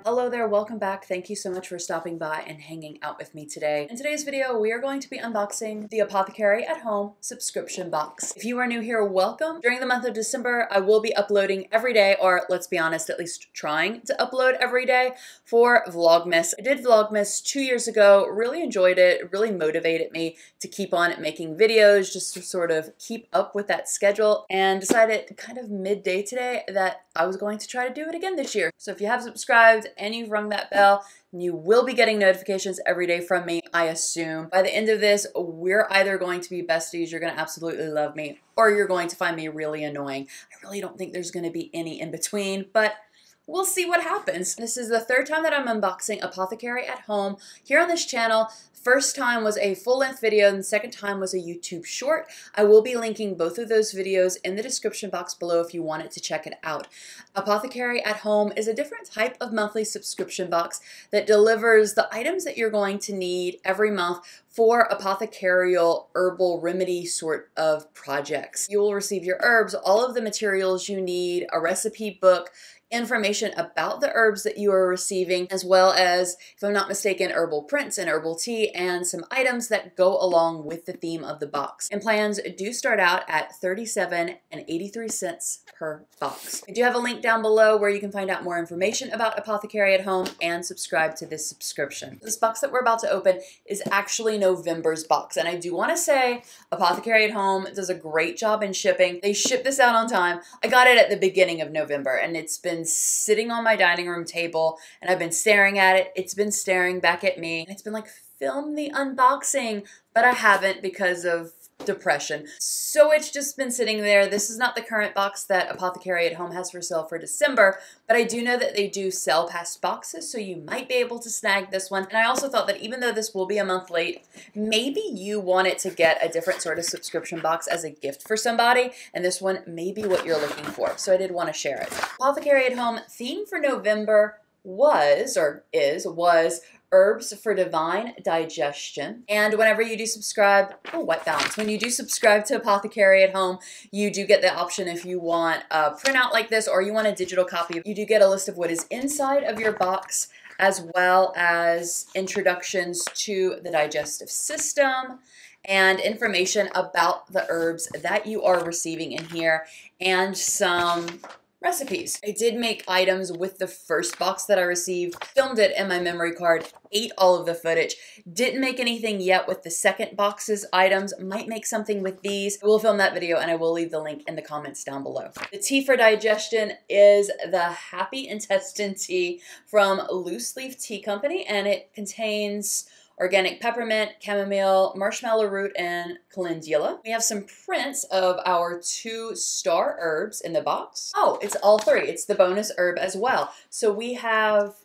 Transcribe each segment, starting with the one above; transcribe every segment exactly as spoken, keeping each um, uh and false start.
Hello there, welcome back. Thank you so much for stopping by and hanging out with me today. In today's video, we are going to be unboxing the Apothecary at Home subscription box. If you are new here, welcome. During the month of December, I will be uploading every day, or let's be honest, at least trying to upload every day for Vlogmas. I did Vlogmas two years ago, really enjoyed it, it really motivated me to keep on making videos, just to sort of keep up with that schedule, and decided kind of midday today that I was going to try to do it again this year. So if you have subscribed and you've rung that bell, you will be getting notifications every day from me, I assume. By the end of this, we're either going to be besties, you're going to absolutely love me, or you're going to find me really annoying. I really don't think there's going to be any in between, but we'll see what happens. This is the third time that I'm unboxing Apothecary at Home here on this channel. First time was a full-length video and the second time was a YouTube short. I will be linking both of those videos in the description box below if you wanted to check it out. Apothecary at Home is a different type of monthly subscription box that delivers the items that you're going to need every month for apothecarial herbal remedy sort of projects. You will receive your herbs, all of the materials you need, a recipe book, information about the herbs that you are receiving, as well as, if I'm not mistaken, herbal prints and herbal tea, and some items that go along with the theme of the box. And plans do start out at thirty-seven dollars and eighty-three cents per box. I do have a link down below where you can find out more information about Apothecary at Home and subscribe to this subscription. This box that we're about to open is actually November's box, and I do want to say Apothecary at Home does a great job in shipping. They ship this out on time. I got it at the beginning of November, and it's been sitting on my dining room table, and I've been staring at it. It's been staring back at me, and it's been like, film the unboxing, but I haven't because of depression. So it's just been sitting there. This is not the current box that Apothecary at Home has for sale for December, but I do know that they do sell past boxes, so you might be able to snag this one. And I also thought that even though this will be a month late, maybe you wanted to get a different sort of subscription box as a gift for somebody, and this one may be what you're looking for, so I did want to share it. Apothecary at Home theme for November was, or is, was herbs for divine digestion. And whenever you do subscribe, oh, white balance. When you do subscribe to Apothecary at Home, you do get the option if you want a printout like this or you want a digital copy. You do get a list of what is inside of your box, as well as introductions to the digestive system and information about the herbs that you are receiving in here, and some recipes. I did make items with the first box that I received, filmed it in my memory card, ate all of the footage, didn't make anything yet with the second box's items, might make something with these. I will film that video and I will leave the link in the comments down below. The tea for digestion is the Happy Intestine Tea from Loose Leaf Tea Company, and it contains organic peppermint, chamomile, marshmallow root, and calendula. We have some prints of our two star herbs in the box. Oh, it's all three. It's the bonus herb as well. So we have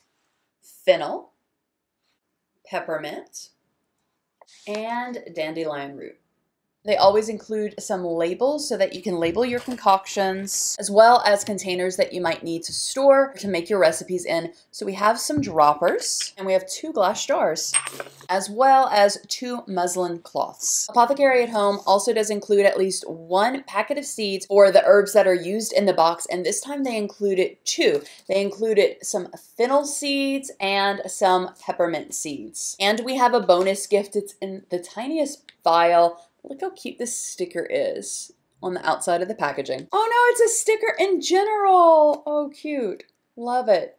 fennel, peppermint, and dandelion root. They always include some labels so that you can label your concoctions, as well as containers that you might need to store to make your recipes in. So we have some droppers, and we have two glass jars, as well as two muslin cloths. Apothecary at Home also does include at least one packet of seeds for the herbs that are used in the box, and this time they included two. They included some fennel seeds and some peppermint seeds. And we have a bonus gift. It's in the tiniest vial. Look how cute this sticker is on the outside of the packaging. Oh no, it's a sticker in general. Oh, cute. Love it.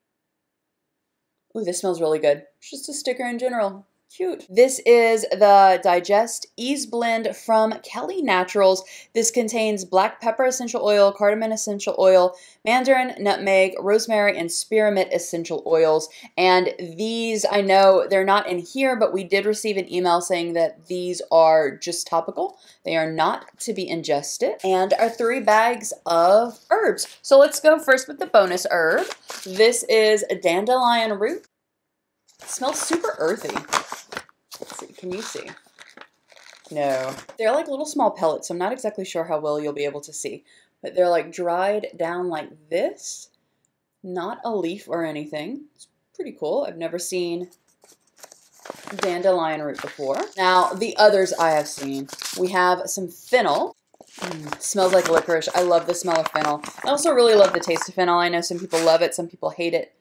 Ooh, this smells really good. It's just a sticker in general. Cute. This is the Digest Ease Blend from Kelly Naturals. This contains black pepper essential oil, cardamom essential oil, mandarin, nutmeg, rosemary, and spearmint essential oils. And these, I know they're not in here, but we did receive an email saying that these are just topical. They are not to be ingested. And our three bags of herbs. So let's go first with the bonus herb. This is a dandelion root. It smells super earthy. Let's see, can you see? No. They're like little small pellets, so I'm not exactly sure how well you'll be able to see. But they're like dried down like this. Not a leaf or anything. It's pretty cool. I've never seen dandelion root before. Now, the others I have seen. We have some fennel. Mm, smells like licorice. I love the smell of fennel. I also really love the taste of fennel. I know some people love it, some people hate it.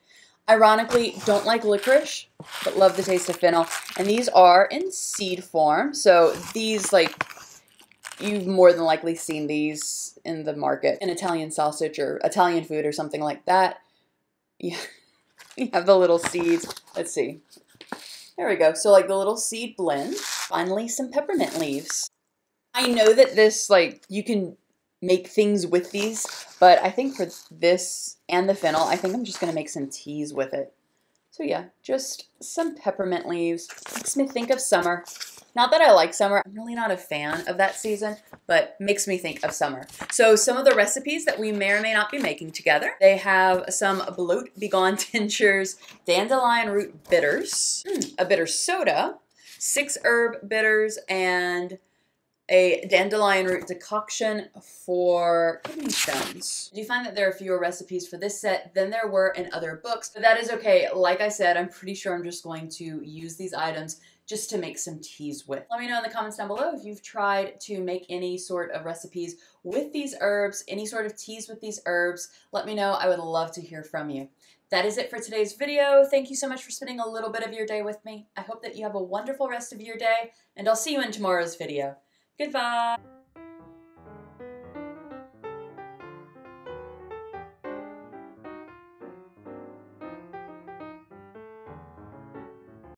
Ironically, don't like licorice, but love the taste of fennel. And these are in seed form. So these, like, you've more than likely seen these in the market, in Italian sausage or Italian food or something like that. Yeah, you have the little seeds. Let's see. There we go. So like the little seed blend. Finally, some peppermint leaves. I know that this, like, you can make things with these, but I think for this and the fennel, I think I'm just going to make some teas with it. So yeah, just some peppermint leaves. Makes me think of summer. Not that I like summer. I'm really not a fan of that season, but makes me think of summer. So some of the recipes that we may or may not be making together. They have some bloat begone tinctures, dandelion root bitters, mm, a bitter soda, six herb bitters, and a dandelion root decoction for kidney stones. Do you find that there are fewer recipes for this set than there were in other books? But that is okay. Like I said, I'm pretty sure I'm just going to use these items just to make some teas with. Let me know in the comments down below if you've tried to make any sort of recipes with these herbs, any sort of teas with these herbs. Let me know. I would love to hear from you. That is it for today's video. Thank you so much for spending a little bit of your day with me. I hope that you have a wonderful rest of your day, and I'll see you in tomorrow's video. Goodbye.